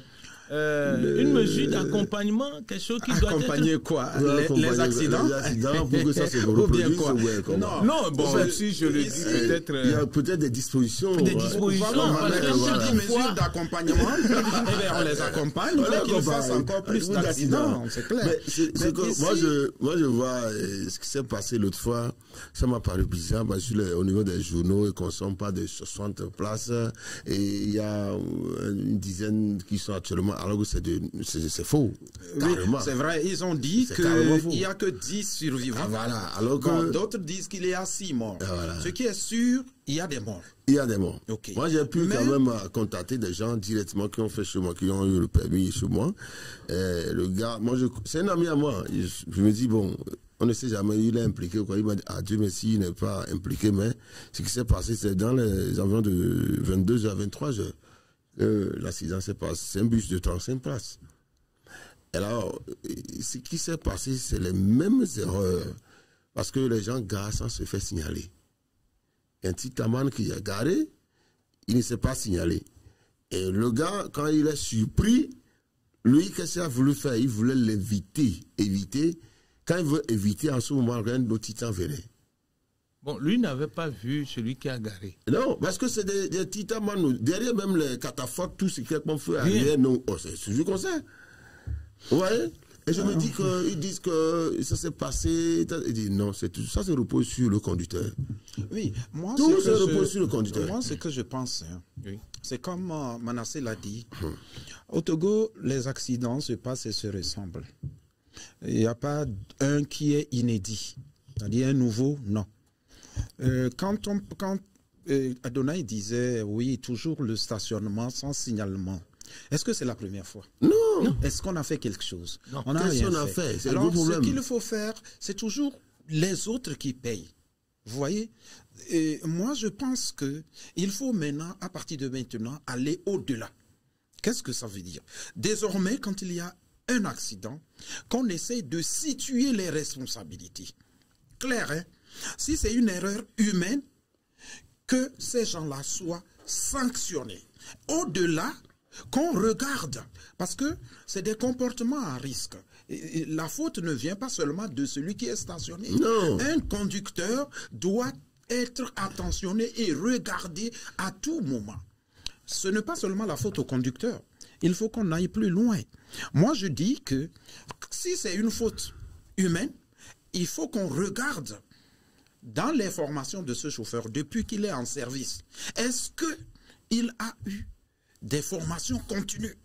mesure d'accompagnement, quelque chose qui doit être... Accompagner quoi? Les accidents? Les accidents pour que ça se reproduise quoi? Non, bon, en fait, si je le dis, peut-être... Il y a peut-être des dispositions. Des dispositions. Voilà, des mesures d'accompagnement, on les accompagne pour qu'ils fassent encore plus d'accidents, c'est clair. Moi, je vois ce qui s'est passé l'autre fois, ça m'a paru bizarre, parce que au niveau des journaux, ils ne consomment pas de 60 places, et il y a une dizaine qui sont actuellement, alors que c'est faux. Oui, c'est vrai, ils ont dit qu'il n'y a que 10 survivants. Ah, voilà, alors que... D'autres disent qu'il y a 6 morts. Ah, voilà. Ce qui est sûr, il y a des morts. Il y a des morts. Okay. Moi, j'ai pu quand même contacter des gens directement qui ont fait chez moi, qui ont eu le permis chez moi. Le gars, c'est un ami à moi. Je me dis, bon, on ne sait jamais, il est impliqué. Quoi. Il m'a dit, Dieu merci, il n'est pas impliqué, mais ce qui s'est passé, c'est dans les environs de 22h à 23h. L'accident s'est passé. C'est un bus de 35 places. Alors, ce qui s'est passé, c'est les mêmes erreurs. Parce que les gens garent sans se faire signaler. Un petit amant qui a garé, il ne s'est pas signalé. Et le gars, quand il est surpris, lui, qu'est-ce qu'il a voulu faire? Il voulait éviter. Quand il veut éviter, en ce moment, un autre titan venait. Bon, lui n'avait pas vu celui qui a garé. Non, parce que c'est des titamans. Derrière même les catapultes, tout ce qu'on fait arrière, non. Oh, c'est toujours comme ça. Vous voyez? Et je me dis qu'ils disent que ça s'est passé. Ils disent non, c'est tout. Ça se repose sur le conducteur. Oui, moi, tout se repose sur le conducteur. Moi, ce que je pense, hein, oui. C'est comme Manassé l'a dit. Au Togo, les accidents se passent et se ressemblent. Il n'y a pas un qui est inédit. C'est-à-dire un nouveau, non. Quand Adonai disait, oui, toujours le stationnement sans signalement, est-ce que c'est la première fois? Non. Est-ce qu'on a fait quelque chose? Non. On a rien fait. C'est alors, le problème. Ce qu'il faut faire, c'est toujours les autres qui payent. Vous voyez? Et moi, je pense qu'il faut maintenant, à partir de maintenant, aller au-delà. Qu'est-ce que ça veut dire? Désormais, quand il y a un accident, qu'on essaie de situer les responsabilités. Clair, hein? Si c'est une erreur humaine, que ces gens-là soient sanctionnés. Au-delà, qu'on regarde, parce que c'est des comportements à risque. Et la faute ne vient pas seulement de celui qui est stationné. Non. Un conducteur doit être attentionné et regardé à tout moment. Ce n'est pas seulement la faute au conducteur. Il faut qu'on aille plus loin. Moi, je dis que si c'est une faute humaine, il faut qu'on regarde dans les formations de ce chauffeur depuis qu'il est en service. Est-ce qu'il a eu des formations continues?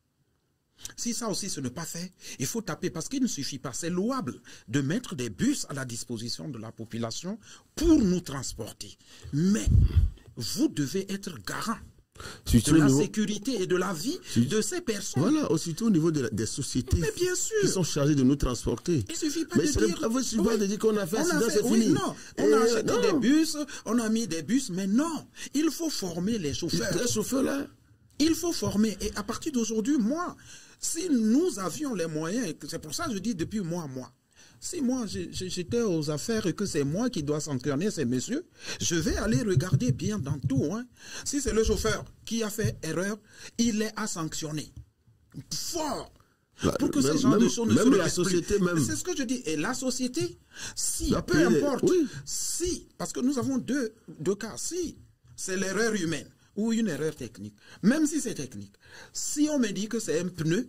Si ça aussi ce n'est pas fait, il faut taper parce qu'il ne suffit pas. C'est louable de mettre des bus à la disposition de la population pour nous transporter. Mais vous devez être garant de la sécurité et de la vie de ces personnes. Voilà, aussitôt au niveau des sociétés bien sûr, qui sont chargées de nous transporter. Il ne suffit pas de dire qu'on a fait accident, c'est fini. Non, on a acheté des bus, on a mis des bus, mais non, il faut former les chauffeurs. Les chauffeurs là. Il faut former. Et à partir d'aujourd'hui, moi, si nous avions les moyens, c'est pour ça que je dis depuis moi, Si moi j'étais aux affaires et que c'est moi qui dois sanctionner ces messieurs, je vais aller regarder bien dans tout. Hein. Si c'est le chauffeur qui a fait erreur, il est à sanctionner. Fort. Pour que ces gens de choses ne se la société plus. même. C'est ce que je dis. Et la société, si, La peu paix, importe, oui. si, parce que nous avons deux cas, si c'est l'erreur humaine ou une erreur technique, même si c'est technique, si on me dit que c'est un pneu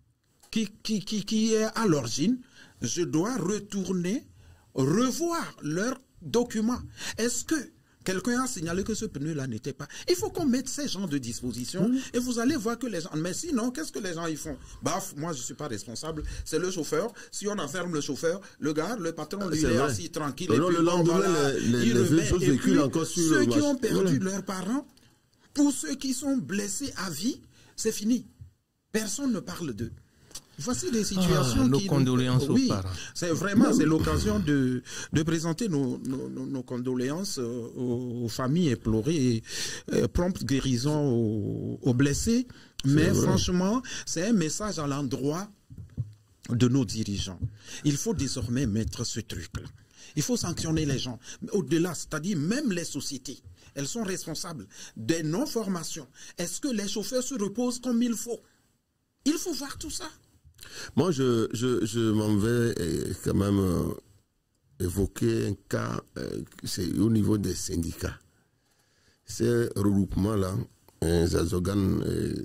qui est à l'origine, je dois retourner, revoir leurs documents. Est-ce que quelqu'un a signalé que ce pneu-là n'était pas... Il faut qu'on mette ces gens de disposition et vous allez voir que les gens... Mais sinon, qu'est-ce que les gens ils font? Baf, moi je ne suis pas responsable, c'est le chauffeur. Si on enferme le chauffeur, le gars, le patron, lui, il est assis tranquille. Alors, et puis, le lendemain, voilà, les autres véhicules encore sur ceux le qui ont marché. perdu leurs parents, pour ceux qui sont blessés à vie, c'est fini. Personne ne parle d'eux. Voici des situations nos qui... condoléances aux oui, parents. c'est vraiment, c'est l'occasion de présenter nos condoléances aux familles éplorées et prompte guérison aux blessés. Mais franchement, c'est un message à l'endroit de nos dirigeants. Il faut désormais mettre ce truc-là. Il faut sanctionner les gens. Au-delà, c'est-à-dire même les sociétés, elles sont responsables des non-formations. Est-ce que les chauffeurs se reposent comme il faut? Il faut voir tout ça. Moi, je m'en vais quand même évoquer un cas, c'est au niveau des syndicats. Ces regroupements-là, ces organes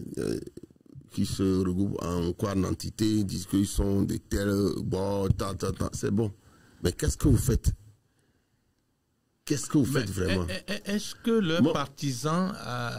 qui se regroupent en quoi d'entité, disent qu'ils sont des tels, bon, c'est bon. Mais qu'est-ce que vous faites? Qu'est-ce que vous faites vraiment? Est-ce que leurs partisans...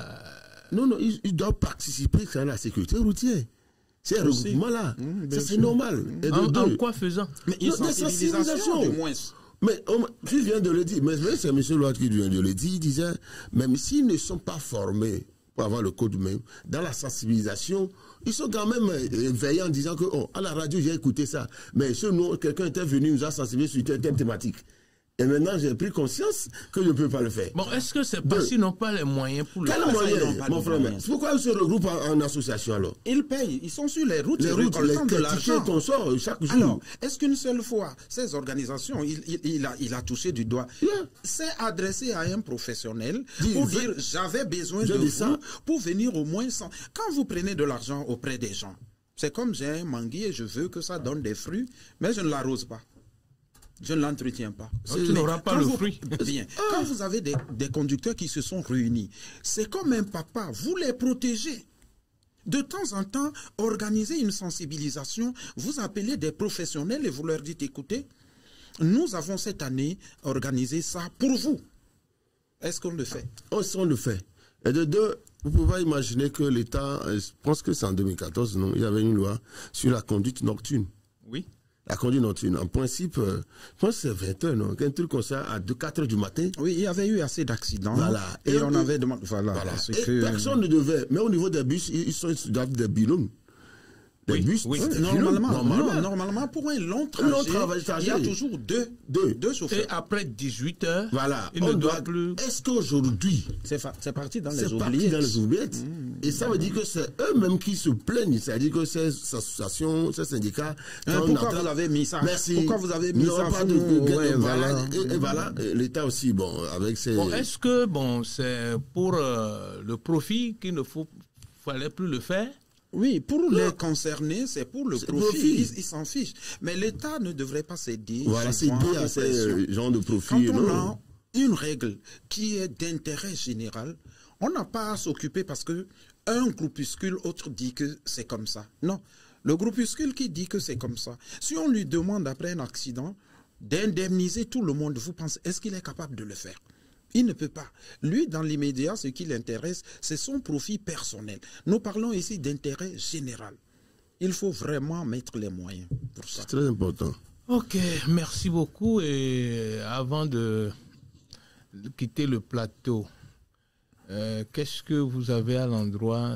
Non, ils doivent participer à la sécurité routière. C'est un regroupement-là. Ça, c'est normal. En quoi faisant? Mais une sensibilisation, du moins. Mais tu viens de le dire. Mais c'est M. Loire qui vient de le dire. Il disait, même s'ils ne sont pas formés pour avoir le code même, dans la sensibilisation, ils sont quand même veillés en disant que, oh, à la radio, j'ai écouté ça. Mais quelqu'un était venu nous a sensibilisé sur telle thématique. Et maintenant, j'ai pris conscience que je ne peux pas le faire. Bon, est-ce que c'est parce qu'ils n'ont pas les moyens pour le faire? Quels moyens, mon frère? Pourquoi ils se regroupent en association alors? Ils payent, ils sont sur les routes, les de l'argent qu'on sort chaque jour. Alors, est-ce qu'une seule fois, ces organisations, il a touché du doigt, c'est adressé à un professionnel pour dire, j'avais besoin de vous pour venir au moins sans... Quand vous prenez de l'argent auprès des gens, c'est comme j'ai un manguier et je veux que ça donne des fruits, mais je ne l'arrose pas. Je ne l'entretiens pas. Tu n'auras pas le fruit. Bien. Quand vous avez des conducteurs qui se sont réunis, c'est comme un papa, vous les protégez. De temps en temps, organisez une sensibilisation, vous appelez des professionnels et vous leur dites, écoutez, nous avons cette année organisé ça pour vous. Est-ce qu'on le fait? On le fait. Et de deux, vous pouvez imaginer que l'État, je pense que c'est en 2014, non, il y avait une loi sur la conduite nocturne. Oui. La conduite nocturne, en principe, je pense que c'est 20 heures, non? Un truc comme ça, à 4 heures du matin. Oui, il y avait eu assez d'accidents. Voilà. Et on avait demandé. Voilà. Et personne ne devait. Mais au niveau des bus, ils sont dans des binômes. Des bus, oui. Normalement, pour un long trajet, il y a toujours deux chauffeurs. Et après 18 heures, voilà, il ne doit plus... Est-ce qu'aujourd'hui... C'est parti dans les oubliettes. oubliettes. Dans les oubliettes. Et ça veut dire que c'est eux-mêmes qui se plaignent. C'est-à-dire que ces associations, ces syndicats... Pourquoi vous avez mis ça? Merci. Pourquoi vous avez mis ça? Pas de voilà. Et voilà, l'État aussi, bon, avec ses... Bon, est-ce que, c'est pour le profit qu'il ne fallait plus le faire? Oui, pour les concernés, c'est pour le profit. Ils s'en fichent. Mais l'État ne devrait pas céder. Voilà, céder à ces gens de profit. Quand on a une règle qui est d'intérêt général, on n'a pas à s'occuper parce que un groupuscule autre dit que c'est comme ça. Non, le groupuscule qui dit que c'est comme ça. Si on lui demande après un accident d'indemniser tout le monde, vous pensez, est-ce qu'il est capable de le faire? Il ne peut pas. Lui, dans l'immédiat, ce qui l'intéresse, c'est son profit personnel. Nous parlons ici d'intérêt général. Il faut vraiment mettre les moyens pour ça. C'est très important. Ok, merci beaucoup. Et avant de quitter le plateau, qu'est-ce que vous avez à l'endroit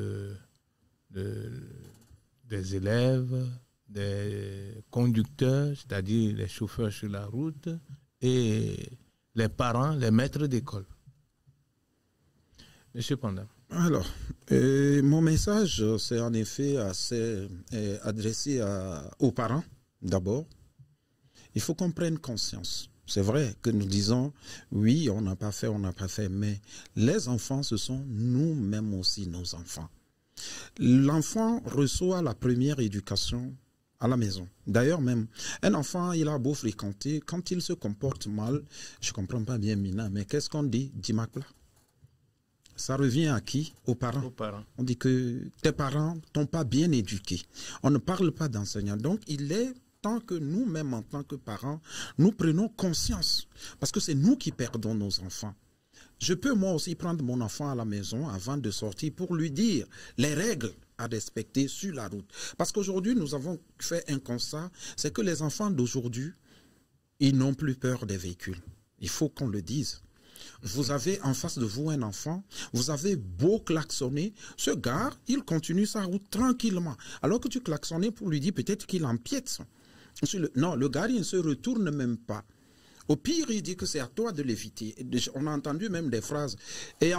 des élèves, des conducteurs, c'est-à-dire les chauffeurs sur la route, et les parents, les maîtres d'école? Monsieur Panda. Alors, mon message, c'est en effet adressé aux parents, d'abord. il faut qu'on prenne conscience. C'est vrai que nous disons, oui, on n'a pas fait, mais les enfants, ce sont nous-mêmes aussi nos enfants. L'enfant reçoit la première éducation à la maison. D'ailleurs même, un enfant, il a beau fréquenter, quand il se comporte mal, je ne comprends pas bien Mina, mais qu'est-ce qu'on dit? Dimakla. Ça revient à qui? Aux parents. Aux parents. On dit que tes parents t'ont pas bien éduqué. On ne parle pas d'enseignants. Donc, il est temps que nous-mêmes, en tant que parents, nous prenons conscience. Parce que c'est nous qui perdons nos enfants. Je peux moi aussi prendre mon enfant à la maison avant de sortir pour lui dire les règles à respecter sur la route. Parce qu'aujourd'hui, nous avons fait un constat, c'est que les enfants d'aujourd'hui, ils n'ont plus peur des véhicules. Il faut qu'on le dise. Vous avez en face de vous un enfant, vous avez beau klaxonner, ce gars, il continue sa route tranquillement. Alors que tu klaxonnais pour lui dire peut-être qu'il empiète. Non, le gars, il ne se retourne même pas. Au pire, il dit que c'est à toi de l'éviter. On a entendu même des phrases « Et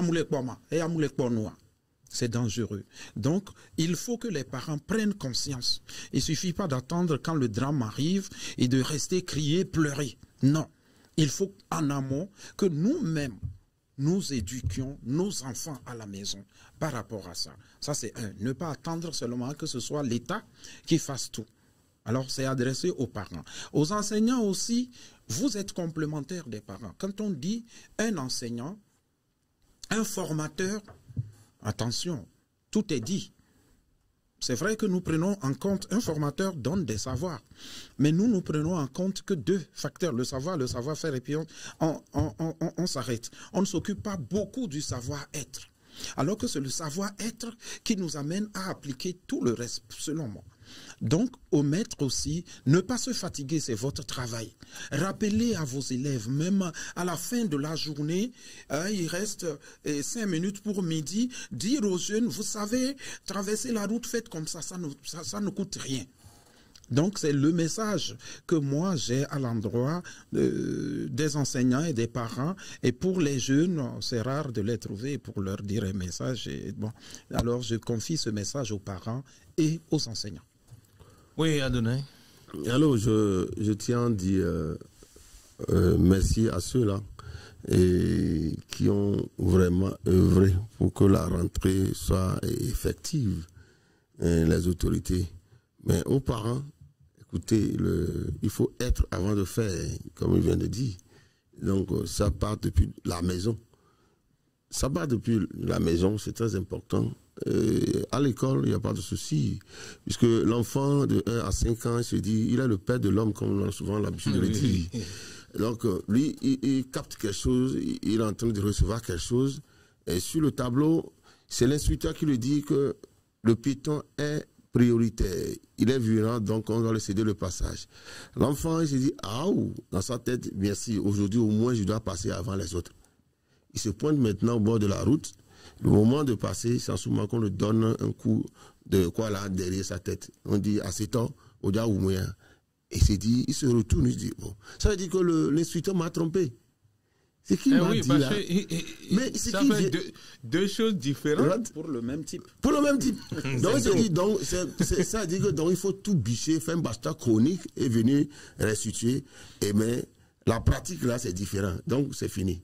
c'est dangereux. Donc, il faut que les parents prennent conscience. Il ne suffit pas d'attendre quand le drame arrive et de rester crier, pleurer. Non. Il faut en amont que nous-mêmes, nous éduquions nos enfants à la maison par rapport à ça. Ça, c'est un. Ne pas attendre seulement que ce soit l'État qui fasse tout. Alors, c'est adressé aux parents. Aux enseignants aussi, vous êtes complémentaires des parents. Quand on dit un enseignant, un formateur, attention, tout est dit. C'est vrai que nous prenons en compte, un formateur donne des savoirs, mais nous prenons en compte que deux facteurs, le savoir-faire, et puis on s'arrête. On ne s'occupe pas beaucoup du savoir-être, alors que c'est le savoir-être qui nous amène à appliquer tout le reste, selon moi. Donc, aux maîtres aussi, ne pas se fatiguer, c'est votre travail. Rappelez à vos élèves, même à la fin de la journée, il reste 5 minutes pour midi, dire aux jeunes, vous savez, traverser la route, faites comme ça, ça ne coûte rien. Donc, c'est le message que moi j'ai à l'endroit des enseignants et des parents. Et pour les jeunes, c'est rare de les trouver pour leur dire un message. Et bon, alors, je confie ce message aux parents et aux enseignants. Oui, Adonai. Alors, je tiens à dire merci à ceux-là qui ont vraiment œuvré pour que la rentrée soit effective, les autorités. Mais aux parents, écoutez, il faut être avant de faire, comme il vient de dire. Donc, ça part depuis la maison. Ça part depuis la maison, c'est très important. À l'école, il n'y a pas de souci, puisque l'enfant de 1 à 5 ans, il se dit, il est le père de l'homme, comme on a souvent l'habitude de le dire. Donc, lui, il capte quelque chose, il est en train de recevoir quelque chose, et sur le tableau, c'est l'instructeur qui lui dit que le piéton est prioritaire, il est violent, donc on doit lui céder le passage. L'enfant, il se dit, ah, dans sa tête, merci, aujourd'hui au moins je dois passer avant les autres. Il se pointe maintenant au bord de la route. Le moment de passer, c'est en ce moment qu'on lui donne un coup de quoi là derrière sa tête. On dit à 7 ans, au dia ou moyen. Et il se retourne, il dit, bon, ça veut dire que l'instructeur m'a trompé. C'est qui m'a dit là. Mais ça fait deux choses différentes pour le même type. Pour le même type. Donc, ça dit que donc, il faut tout bicher, faire un basta chronique et venir restituer. Mais la pratique là, c'est différent. Donc, c'est fini.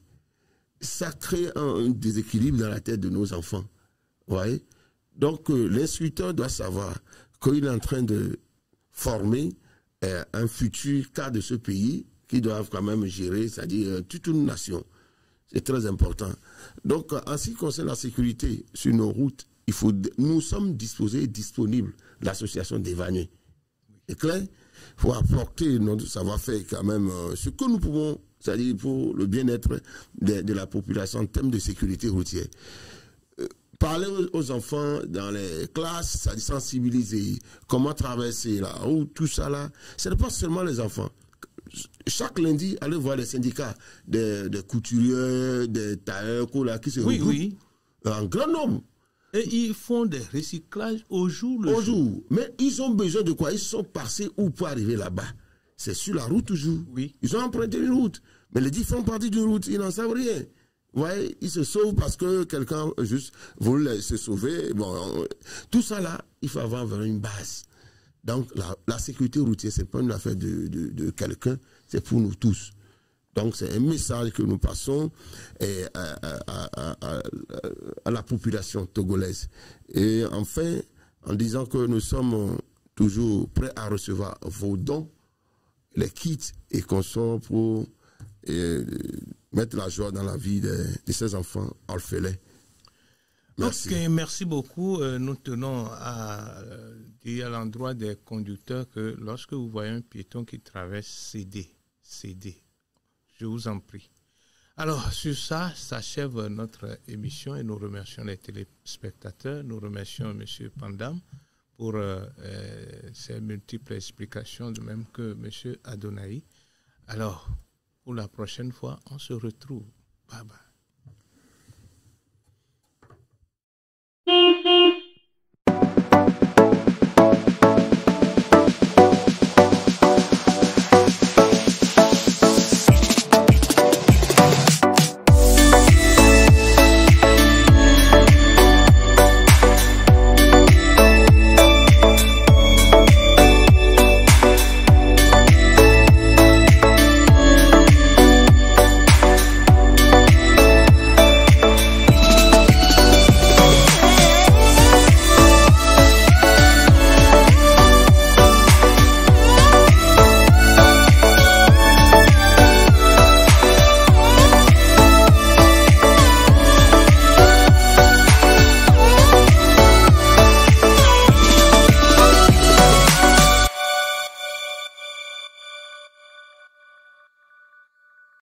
Ça crée un déséquilibre dans la tête de nos enfants. Vous voyez? Donc, l'instructeur doit savoir qu'il est en train de former un futur cas de ce pays qui doivent quand même gérer, c'est-à-dire toute une nation. C'est très important. Donc, en ce qui concerne la sécurité sur nos routes, nous sommes disposés et disponibles, l'association d'évanouis. C'est clair? Il faut apporter notre savoir-faire quand même, ce que nous pouvons, c'est-à-dire pour le bien-être de la population en termes de sécurité routière. Parler aux enfants dans les classes, c'est-à-dire sensibiliser, comment traverser la route, tout ça là, ce n'est pas seulement les enfants. Chaque lundi, allez voir les syndicats des couturiers, des tailleurs qui se regroupent en grand nombre. Et ils font des recyclages au jour le jour. Mais ils ont besoin de quoi? Ils sont passés où pour arriver là-bas? C'est sur la route toujours. Oui. Ils ont emprunté une route. Mais les différentes parties d'une route, ils n'en savent rien. Vous voyez, ils se sauvent parce que quelqu'un juste voulait se sauver. Bon, tout ça là, il faut avoir une base. Donc, la sécurité routière, ce n'est pas une affaire de quelqu'un, c'est pour nous tous. Donc, c'est un message que nous passons à la population togolaise. Et enfin, en disant que nous sommes toujours prêts à recevoir vos dons, les kits et consorts pour mettre la joie dans la vie de ces enfants orphelins. Merci. Ok, merci beaucoup. Nous tenons à dire à l'endroit des conducteurs que lorsque vous voyez un piéton qui traverse, cédez. Je vous en prie. Alors, sur ça, s'achève notre émission et nous remercions les téléspectateurs. Nous remercions M. Pandam pour ses multiples explications, de même que M. Adonai. Alors, pour la prochaine fois, on se retrouve. Bye bye.